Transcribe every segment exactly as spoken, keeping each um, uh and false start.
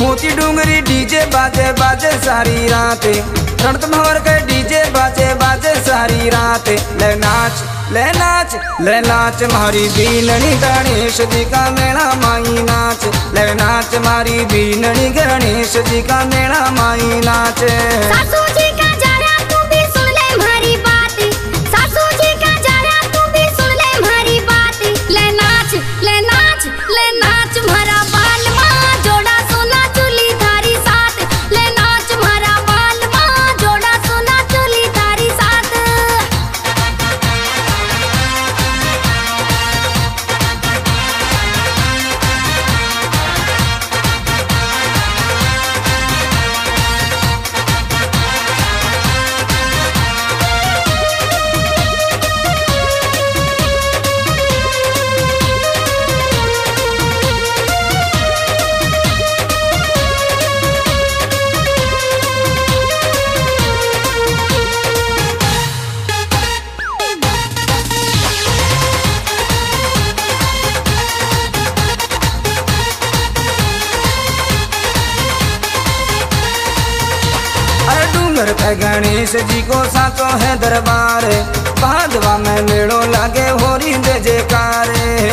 मोती डूंगरी डीजे बाजे बाजे सारी रात, रणत भंवर के डीजे बाजे बाजे सारी रात। ले नाच ले नाच ले नाच मारी बीननी गणेश जी का मेला माई नाच। ले नाच मारी बीननी गणेश जी का मेला माई नाच। सासू जी का जरा तू भी सुन ले हमारी बात, सासू जी का जरा तू भी सुन ले हमारी बात। ले नाच ले नाच ले नाच मारा बाल माँ जोड़ा सोना चुली थारी साथ। ले नाच मारा बाल माँ जोड़ा सोना चुली थारी साथ। गणेश जी को साचो है दरबार, भादवा में मेड़ो लागे होरी दे जयकार।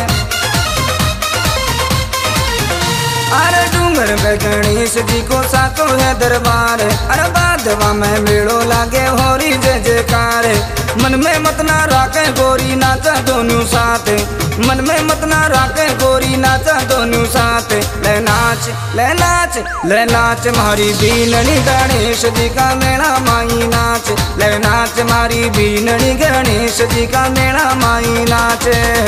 अरे डूंगर पे गणेश जी को साचो है दरबार, अरे भादवा में मेड़ो लागे होरी दे जयकार। मन में मत ना राखे गोरी नाचा दोनों साथ, मन में मत ना राखे गोरी नाचा दोनों साथ। ले नाच ले नाच ले नाच मारी बीननी गणेश जी का मेला माई नाच। ले नाच मारी बीननी गणेश जी का मेला माई नाच।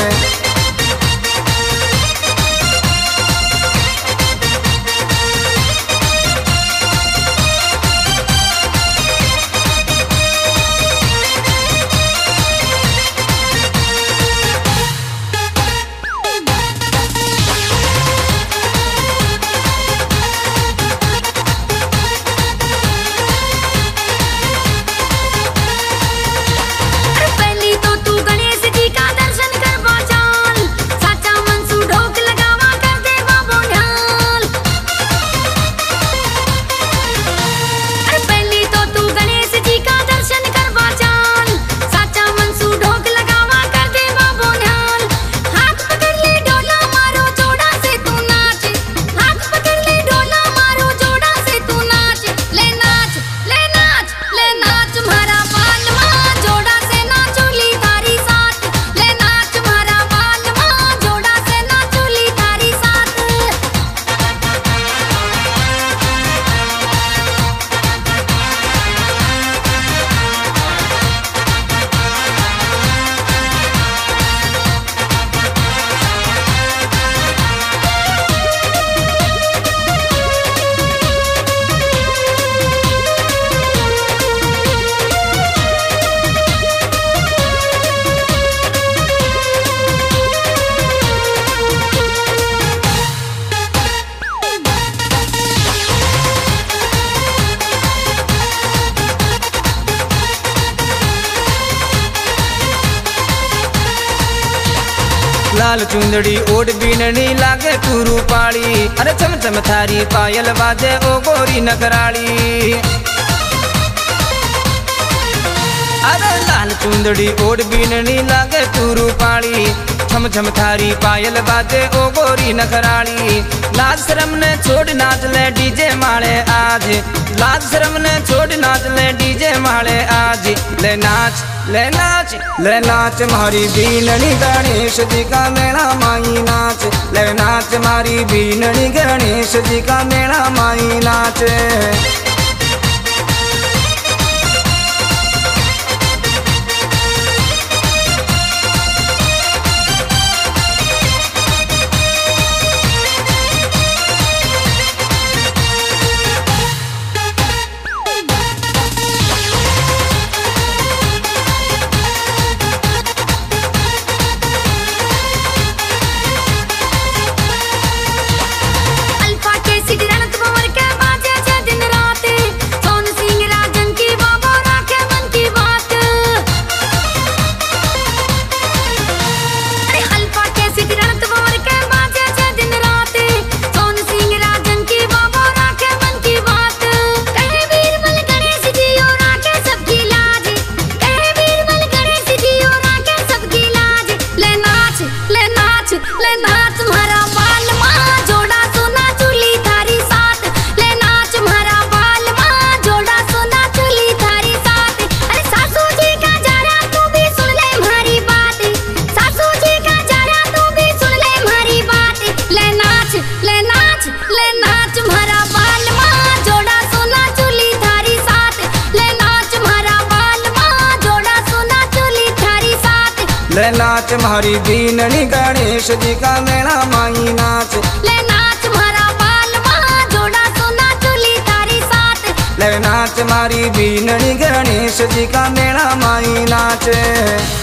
लाल चुंदड़ी ओढ़ बीननी लागे टूरू पाली, अरे चम चम थारी पायल बाजे ओ गोरी नगराली। अरे लाल चुंदड़ी ओढ़ बीननी लागे टूरू पाली, छम छम थारी पायल बाजे ओ गोरी नगराली। लाज शर्म ने छोड़ नाच ले डीजे माले आज, लाज शर्म ने छोड़ नाच ले डीजे माले आज। ले नाच ले नाच ले नाच मारी बीननी गणेश जी का मेला माई नाच। ले नाच मारी बीननी गणेश जी का मेला माई नाच। अल्फा के सिटी रणत भंवर के बाजे दिन रात। ले नाच मारी बीननी गणेश जी का मेला माई नाच। ले नाच मारा बाल माँ जोड़ा सोना चुली तारी साथ। ले नाच मारी बीननी गणेश जी का मेला माई नाच।